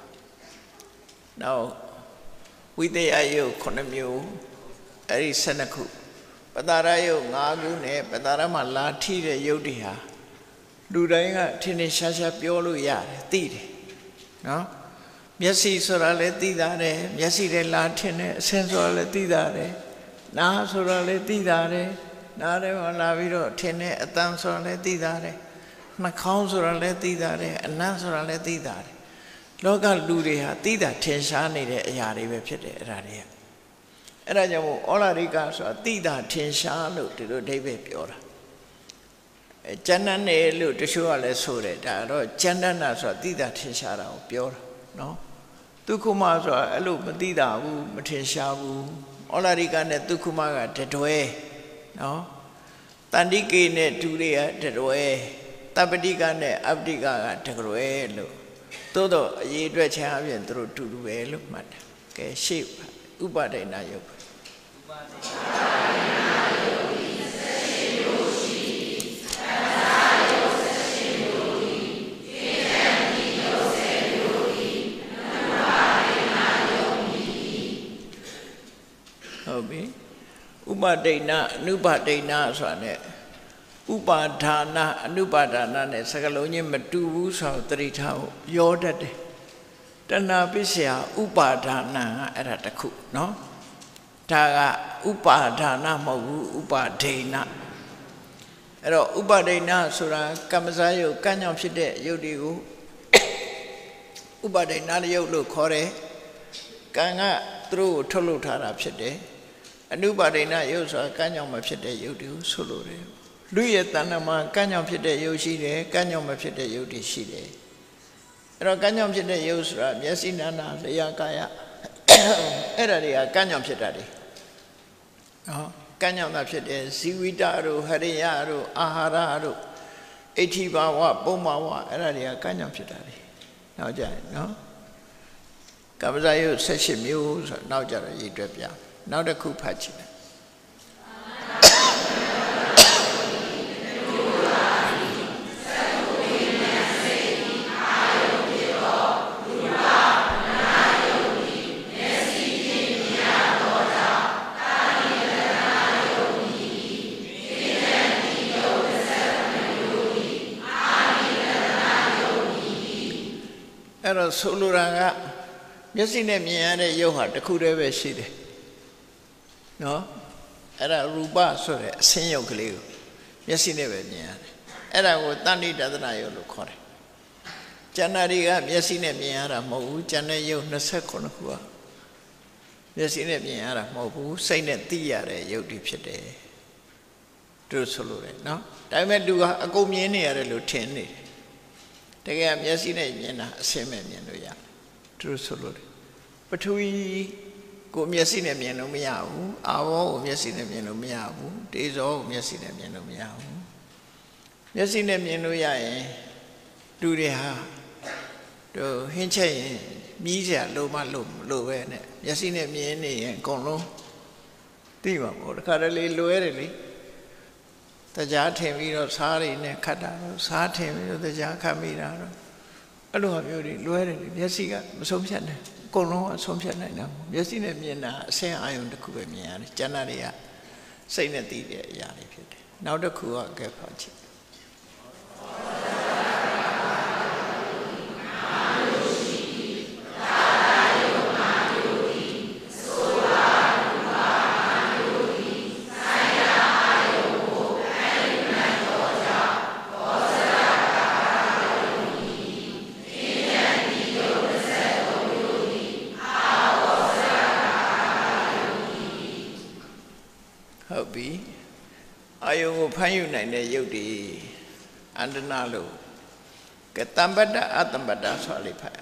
နောက်ဝိတယယုတ်ခုနှစ်မျိုးအဲ့ဒီဆယ်နှစ်ခုပတာရယုတ်ငါးခုနဲ့ပတာရမှာလာထိတဲ့ယုတ်တွေဟာလူတိုင်းကထင်ထင်ရှားရှားပြောလို့ရတယ်သိတယ်နော်မျက်စိဆိုတာလည်းသိတာတယ်မျက်စိလည်းလာထင်တယ်အဆင်းဆိုတာလည်းသိတာတယ်နားဆိုတာလည်းသိတာတယ်နားထဲမှာလာပြီးတော့ထင်တယ်အတန်ဆိုတာလည်းသိတာတယ်နှာခေါင်းဆိုတာလည်းသိတာတယ်အနံ့ဆိုတာလည်းသိတာတယ်လောကလူတွေဟာသိတာထင်ရှားနေတဲ့အရာတွေပဲဖြစ်တယ်အဲ့ဒါတွေကအဲ့ဒါကြောင့်မို့ဩလာရိကဆိုတာသိတာထင်ရှားလို့ဒီလိုအဓိပ္ပာယ်ပြောတာကျန်တဲ့နယ်လို့တချို့ကလည်းဆိုတယ်ဒါတော့ကျန်တဲ့နာဆိုတာသိတာထင်ရှားတာကိုပြောတာနော်ဒုက္ခမဆိုတာအဲ့လိုမသိတာဘူးမထင်ရှားဘူးဩလာရိကနဲ့ဒုက္ခမကတတွဲနော်တန္တိကေနဲ့ဒုရိယတတွဲတပ္ပတိကနဲ့အပ္ပတိကကတတွဲလို့သို့တော့အရေးအတွက်ချမ်းအပြင်သူတို့တူတူပဲလို့မှတ်တယ်ကဲရှေ့ဥပဒိဏယုတ်ဥပဒိဏယုတ်ဒီစေယုရှိသံဃာယုတ်စေယုဒီကေတံဒီယုတ်စေယုဒီအနုပါဒိဏယုတ်ဒီဟုတ်ပြီဥပဒိဏအနုပါဒိဏဆိုတာ ਨੇ ဥပါဒါနအနုပါဒါနနဲ့စကလုံးချင်းမတူဘူးဆိုတော့တတိထားဖို့ရောတတ်တယ်တဏှာပစ္စယဥပါဒါနကအဲ့ဒါတခုနော်ဒါကဥပါဒါနမဟုတ်ဘူးဥပါဒိဏအဲ့တော့ဥပါဒိဏဆိုတာကမ္မဇာယုတ်ကံ့ကြောင့်ဖြစ်တဲ့ယုတ်တွေကိုဥပါဒိဏယုတ်လို့ခေါ်တယ်ကံကသူတို့ကိုထုတ်လုပ်ထားတာဖြစ်တယ်အနုပါဒိဏယုတ်ဆိုတာကံ့ကြောင့်မဖြစ်တဲ့ယုတ်တွေကိုဆိုလိုတယ်လူရဲ့တဏ္ဍာမှာကံ့ကြောင့်ဖြစ်တဲ့ယုတ်ရှိတယ်ကံ့ကြောင့်မဖြစ်တဲ့ယုတ်တွေရှိတယ်အဲ့တော့ကံ့ကြောင့်ဖြစ်တဲ့ယုတ်ဆိုတာမျက်စိနာနာလျှာကာယအဲ့ဒါတွေကကံ့ကြောင့်ဖြစ်တာတွေနော်ကံ့ကြောင့်သာဖြစ်တယ်ဇီဝိတတို့ဟရိယတို့အာဟာရတို့အဋ္ဌိဘာဝပုံမာဝအဲ့ဒါတွေကကံ့ကြောင့်ဖြစ်တာတွေနောက်ကြရင်နော်ကမ္မဇာယုတ်၁၈မျိုးဆိုတော့နောက်ကြတော့ရေးတွက်ပြနောက်တစ်ခုဖတ်ကြည့်အဲ့တော့ဆိုလိုတာကမျက်စိနဲ့မြင်ရတဲ့ရုပ်ဟာတစ်ခုတည်းပဲရှိတယ်နော်အဲ့ဒါရူပဆိုတဲ့အဆင်းရုပ်ကလေးကိုမျက်စိနဲ့ပဲမြင်ရတယ်အဲ့ဒါကိုတဏ္ဍိတဒနာယုတ်လို့ခေါ်တယ်ကျန်တာတွေကမျက်စိနဲ့မြင်ရတာမဟုတ်ဘူးကျန်တဲ့ရုပ်၂၈ခုကမျက်စိနဲ့မြင်ရတာမဟုတ်ဘူးစိတ်နဲ့သိရတဲ့ရုပ်တွေဖြစ်တယ်တို့ဆိုလိုတယ်နော်ဒါပေမဲ့လူကအကုန်မြင်နေရတယ်လို့ထင်နေတယ်တကယ်မျက်စိနဲ့မြင်တာအဆင်းမဲ့မြင်လို့ရသူတို့ဆိုလို့ပထဝီကိုမျက်စိနဲ့မြင်လို့မရဘူးအာဘောကိုမျက်စိနဲ့မြင်လို့မရဘူးတေဇောကိုမျက်စိနဲ့မြင်လို့မရဘူးမျက်စိနဲ့မြင်လို့ရရင်လူတွေဟာတို့ဟင်းချက်ရင်မြည်စရာလိုမှလို့လိုပဲနဲ့မျက်စိနဲ့မြင်နေရင်အကုန်လုံးသိမှာပေါ့တခါတလေလွဲတယ်လေတရားထင်ပြီးတော့စားတွေနဲ့ခတ်တာတော့စားထင်ပြီးတော့တရားခတ်မိတာတော့အဲ့လိုမျိုးတွေလွဲတယ်မျက်စိကမဆုံးဖြတ်နိုင်အကုန်လုံးအဆုံးဖြတ်နိုင်တာမျက်စိနဲ့မြင်တာအဆင်းအာရုံတစ်ခုပဲမြင်ရတယ်ကျန်တာတွေကစိတ်နဲ့သိတဲ့အရာတွေဖြစ်တယ်နောက်တစ်ခုကအကဲဖတ်ကြည့်ဟုတ်ပြီအာယုံကိုဖမ်းယူနိုင်တဲ့ယုတ်ဒီအန္တနာလို့ကတံပတ္တအတံပတ္တဆိုလေးဖတ်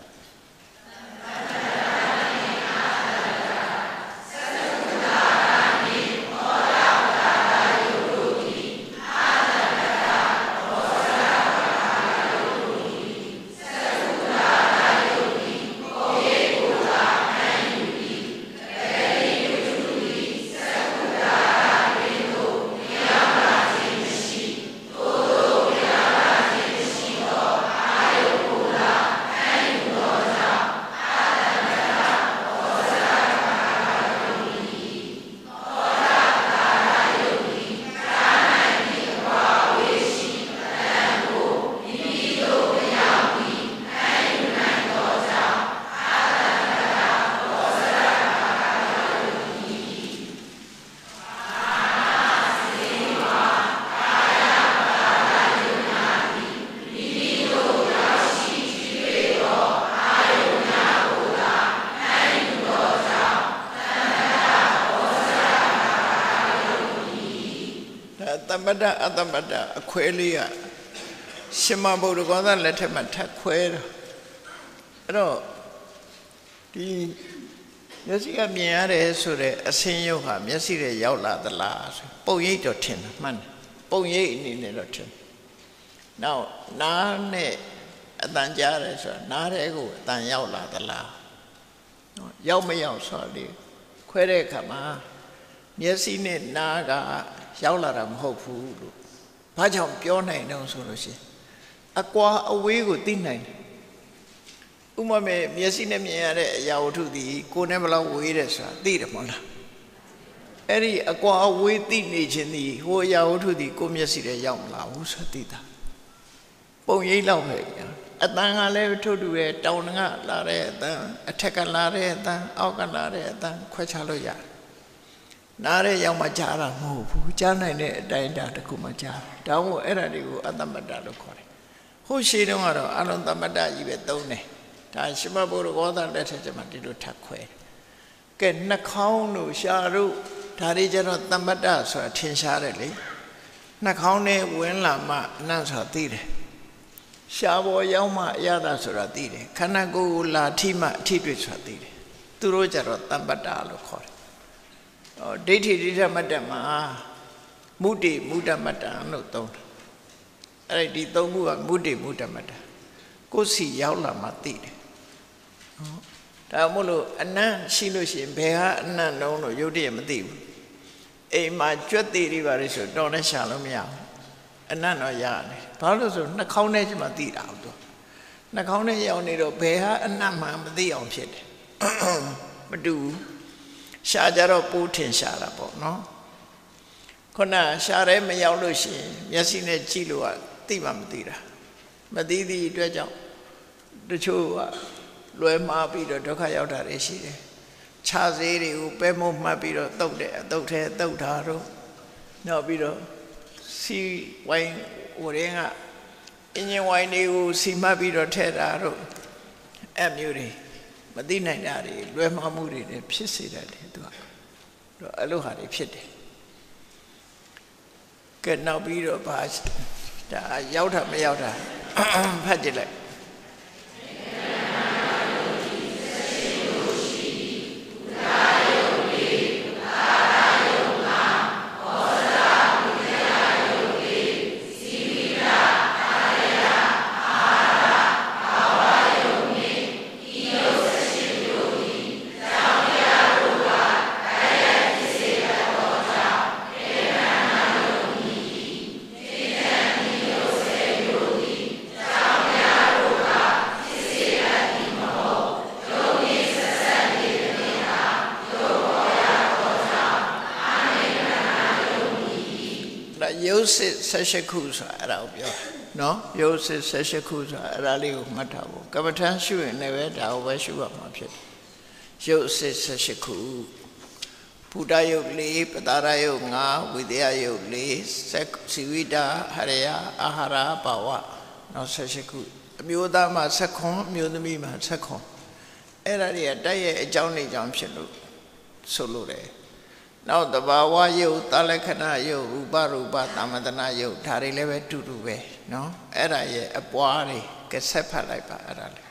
မတ္တအတ္တမတ္တအခွဲလေးကရှင်မဗုဒ္ဓဂေါသလက်ထက်မှာထပ်ခွဲတော့အဲ့တော့ဒီမျက်စိကမြင်ရတယ်ဆိုတဲ့အဆင်းရုပ်ဟာမျက်စိရဲ့ရောက်လာသလားဆိုပုံရိပ်တော့ထင်တာမှန်တယ်ပုံရိပ်အနေနဲ့တော့ထင်နောက်နားနဲ့အတန်ကြားတယ်ဆိုတာနားတဲ့ကိုအတန်ရောက်လာသလားရောက်မရောက်ဆိုတာလေခွဲတဲ့အခါမှာမျက်စိနဲ့နားကရောက်လာတာမဟုတ်ဘူးလို့ဘာကြောင့်ပြောနိုင်တော့ဆိုလို့ရှိရင်အကွာအဝေးကိုသိနိုင်တယ်ဥပမာမျက်စိနဲ့မြင်ရတဲ့အရာဝတ္ထုဒီကိုယ်နဲ့ဘယ်လောက်ဝေးတယ်ဆိုတာသိတယ်မဟုတ်လားအဲ့ဒီအကွာအဝေးသိနေခြင်းဒီဟိုအရာဝတ္ထုဒီကိုယ်မျက်စိနဲ့ရောက်မလာဘူးဆိုတာသိတာပုံရိပ်လောက်ပဲအတန်ကလည်းထုတ်တူတယ်တောင်ကလာတဲ့အတန်အထက်ကလာတဲ့အတန်အောက်ကလာတဲ့အတန်ခွဲခြားလို့ရတယ်နားတဲ့ရောက်မှကြားတာမဟုတ်ဘူးကြားနိုင်တဲ့အတိုင်းအတာတစ်ခုမှကြားတယ်ဒါမို့အဲ့ဒါတွေကိုအတ္တမတ္တလို့ခေါ်တယ်ဟိုရှေးတုန်းကတော့အလုံးသမတ္တကြီးပဲသုံးတယ်ဒါရှင်မဗုဒ္ဓဂေါသလက်ထက်ကျမှဒီလိုထပ်ခွဲကဲနှာခေါင်းတို့ရှာတို့ဒါတွေကျတော့သမတ္တဆိုတာထင်ရှားတယ်လေနှာခေါင်းနဲ့ဝင်လာမှအနတ်ဆိုတာသိတယ်ရှာပေါ်ရောက်မှအရသာဆိုတာသိတယ်ခန္ဓာကိုယ်ကိုလာထိမှအထိတွေ့ဆိုတာသိတယ်သူတို့ကျတော့သမတ္တလို့ခေါ်တယ်ဟောဒိဋ္ဌိဒိဋ္ဌမတ္တမှာမုဒိမုဒ္ဒမတ္တလို့သုံးတယ်အဲ့ဒီသုံးခုကမုဒိမုဒ္ဒမတ္တကိုယ်စီရောက်လာမှသိတယ်ဒါမို့လို့အနတ်ရှိလို့ရှိရင်ဘယ်ဟာအနတ်လုံးလို့ရုပ်တည်းမသိဘူးအိမ်မှာကြွက်သေးတွေပါလေဆိုတော်နဲ့ရှာလို့မရဘူးအနတ်တော့ရတယ်ဘာလို့ဆိုနှာခေါင်းထဲကျမှသိတာဟုတ်တော့နှာခေါင်းထဲရောက်နေတော့ဘယ်ဟာအနတ်မှမသိအောင်ဖြစ်တယ်မတူဘူးရှာကြတော့ပိုးထင်ရှာတာပေါ့နော်ခုနရှာရဲမရောက်လို့ရှိရင်မျက်စိနဲ့ကြည့်လို့ကသိမှမသိတာမသိသည့်အတွက်ကြောင့်တချို့ကလွယ်မှားပြီးတော့ဒုက္ခရောက်တာတွေရှိတယ်ခြားစေးတွေကိုပဲမုံမှတ်ပြီးတော့တုတ်တယ်အတုတ်ထဲတုတ်တာတော့နောက်ပြီးတော့စီဝိုင်းဟိုရင်းကအင်ဂျင်ဝိုင်းတွေကိုစီမှတ်ပြီးတော့ထည့်တာတော့အမျိုးတွေမသိနိုင်တာတွေလွယ်မှားမှုတွေဖြစ်စေတယ်သူကတော့အဲ့လိုဟာတွေဖြစ်တယ်ကဲနောက်ပြီးတော့ဘာဒါရောက်တာမရောက်တာဖတ်ကြည့်လိုက်ရုပ်စစ်ဆက်ရှခုဆိုတာအဲ့ဒါကိုပြောနော်ရုပ်စစ်ဆက်ရှခုဆိုတာအဲ့ဒါလေးကိုမှတ်ထားဖို့ကမ္မထမ်းရှုရင်လည်းပဲဒါကိုပဲရှုရမှာဖြစ်တယ်ရုပ်စစ်ဆက်ရှခုဘုဒ္ဓယုတ်၄ပတာရယုတ်၅ဝိတ္တယယုတ်၄စီဝိတာဟရယအာဟာရဘာဝနော်ဆက်ရှခုအမျိုးသားမှာဆက်ခွန်အမျိုးသမီးမှာဆက်ခွန်အဲ့ဒါတွေကတိုက်ရဲ့အကြောင်းနေကြောင်းဖြစ်လို့ဆိုလို့တယ်နောက်တဘာဝယုတ်တာလက္ခဏာယုတ်ဥပရူပသမ္မတနာယုတ်ဒါတွေလည်းပဲတူတူပဲเนาะအဲ့ဒါရဲ့အပွားတွေကဆက်ဖတ်လိုက်ပါအဲ့ဒါလေ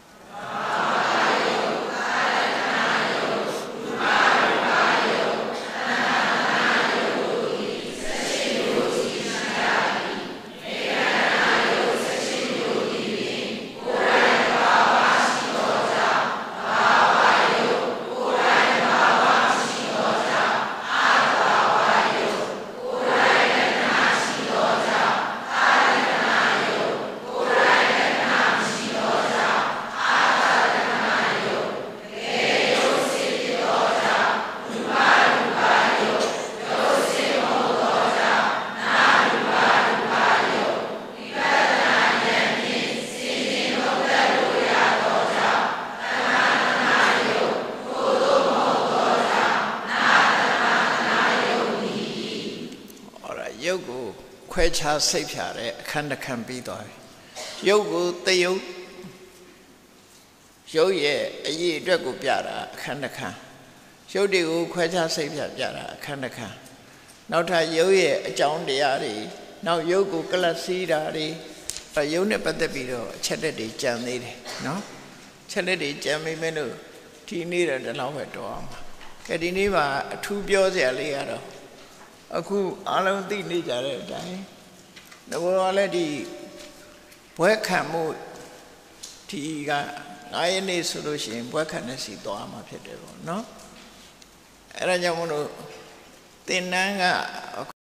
ခွဲခြားစိတ်ဖြာတဲ့အခန်းတစ်ခန်းပြီးသွားပြီရုပ်ကိုတယုတ်ရုပ်ရဲ့အရေးအတွက်ကိုပြတာအခန်းတစ်ခန်းရုပ်တွေကိုခွဲခြားစိတ်ဖြာပြတာအခန်းတစ်ခန်းနောက်ထပ်ရုပ်ရဲ့အကြောင်းတရားတွေနောက်ရုပ်ကိုကလပ်စီးတာတွေရုပ်နဲ့ပတ်သက်ပြီးတော့အချက်လက်တွေကြံသေးတယ်နော်ချက်လက်တွေကြံမိမယ်လို့ဒီနေ့တော့ဒီလောက်ပဲတော့အောင်ပါကဲဒီနေ့မှာအထူးပြောစရာလေးကတော့အခုအားလုံးသိနေကြတဲ့အတိုင်းတော့လည်းဒီဘွဲခံမှုဒီကငါးရက်နေ့ဆိုလို့ရှိရင်ဘွဲခံတဲ့စီသွားမှာဖြစ်တယ်ပေါ့နော်အဲ့ဒါကြောင့်မလို့သင်္นานက